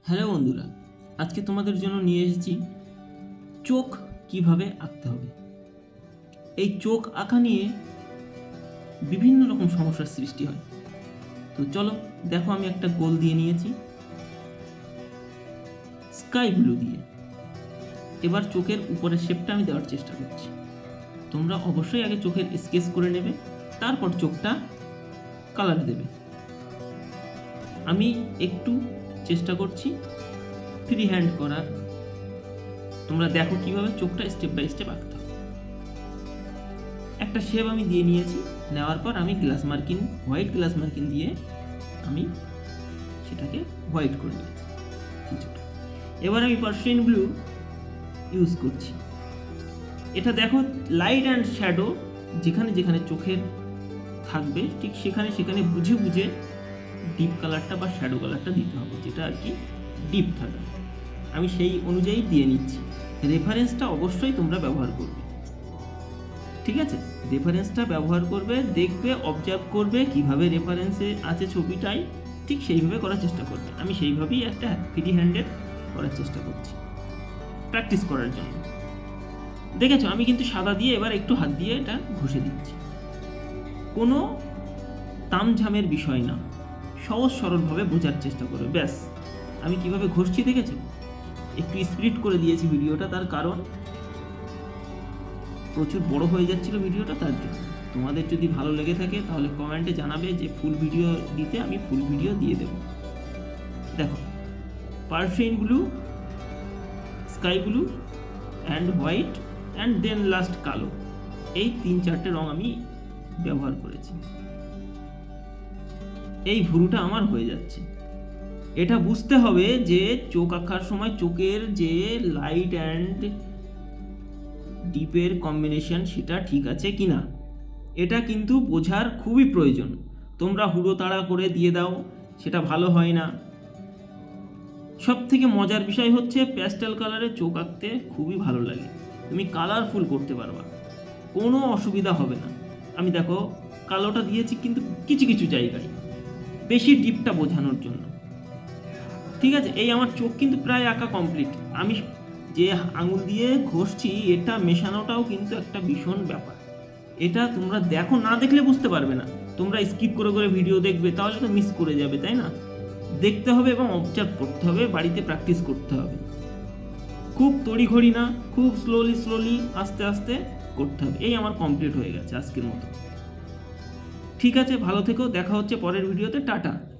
Hello বন্ধুরা, আজকে তোমাদের জন্য নিয়ে এসেছি চোখ কিভাবে আঁকতে হবে। এই চোখ আঁকা নিয়ে বিভিন্ন রকম সমস্যার সৃষ্টি হয়। তো চলো দেখো, আমি একটা গোল দিয়ে নিয়েছি স্কাই ব্লু দিয়ে। এবার চোখের উপরের শেপটা আমি দেওয়ার চেষ্টা করছি। তোমরা অবশ্যই আগে চোখের স্কেচ করে নেবে, তারপর চোখটা কালার দেবে। আমি একটু চেষ্টা করছি ফ্রি হ্যান্ড করার। তোমরা দেখো কিভাবে চোখটা স্টেপ বাই স্টেপ আঁকতে হবে। একটা শেপ আমি দিয়ে নিয়েছি, নেওয়ার পর আমি হোয়াইট গ্লাস মার্কিন দিয়ে আমি সেটাকে হোয়াইট করে নিয়েছি কিছুটা। এবার আমি পার্সিয়ান ব্লু ইউজ করছি। এটা দেখো, লাইট অ্যান্ড শ্যাডো যেখানে যেখানে চোখের থাকবে ঠিক সেখানে সেখানে বুঝে বুঝে ডিপ কালারটা বা শ্যাডো কালারটা দিতে হবে, যেটা আর কি ডিপ থাকবে। আমি সেই অনুযায়ী দিয়ে নিচ্ছি। রেফারেন্সটা অবশ্যই তোমরা ব্যবহার করবে, ঠিক আছে? রেফারেন্সটা ব্যবহার করবে, দেখবে, অবজার্ভ করবে কিভাবে রেফারেন্সে আছে ছবিটাই, ঠিক সেইভাবে করার চেষ্টা করবে। আমি সেইভাবেই একটা ফ্রি হ্যান্ডেড করার চেষ্টা করছি প্র্যাকটিস করার জন্য। দেখেছো, আমি কিন্তু সাদা দিয়ে এবার একটু হাত দিয়ে এটা ঘষে দিচ্ছি। কোনো তামঝামের বিষয় না, সহজ সরলভাবে বোঝার চেষ্টা করবে। ব্যাস, আমি কিভাবে ঘষছি দেখেছো? একটু স্পিড করে দিয়েছি ভিডিওটা, তার কারণ প্রচুর বড় হয়ে যাচ্ছিল ভিডিওটা, তার জন্য। তোমাদের যদি ভালো লেগে থাকে তাহলে কমেন্টে জানাবে যে ফুল ভিডিও দিতে, আমি ফুল ভিডিও দিয়ে দেব। দেখো, Persian blue, sky blue and white and then last কালো, এই 3-4টে রং আমি ব্যবহার করেছি। এই ভুরুটা আমার হয়ে যাচ্ছে। এটা বুঝতে হবে যে চোখ আঁকার সময় চোখের যে লাইট অ্যান্ড ডিপের কম্বিনেশন সেটা ঠিক আছে কিনা, এটা কিন্তু বোঝার খুবই প্রয়োজন। তোমরা হুড়ো তাড়া করে দিয়ে দাও, সেটা ভালো হয় না। সব থেকে মজার বিষয় হচ্ছে প্যাস্টেল কালারে চোখ আঁকতে খুবই ভালো লাগে। তুমি কালারফুল করতে পারবা, কোনো অসুবিধা হবে না। আমি দেখো কালোটা দিয়েছি কিন্তু কিছু কিছু জায়গায়, বেশি ডিপটা বোঝানোর জন্য, ঠিক আছে? এই আমার চোখ কিন্তু প্রায় আঁকা কমপ্লিট। আমি যে আঙুল দিয়ে ঘষছি এটা মেশানোটাও কিন্তু একটা ভীষণ ব্যাপার। এটা তোমরা দেখো, না দেখলে বুঝতে পারবে না। তোমরা স্কিপ করে করে ভিডিও দেখবে, তাহলে তো মিস করে যাবে, তাই না? দেখতে হবে এবং অবজার্ভ করতে হবে, বাড়িতে প্র্যাকটিস করতে হবে। খুব তড়িঘড়ি না, খুব স্লোলি আস্তে আস্তে করতে হবে। এই আমার কমপ্লিট হয়ে গেছে আজকের মতো। ঠিক আছে, ভালো থেকো, দেখা হচ্ছে পরের ভিডিওতে। টাটা।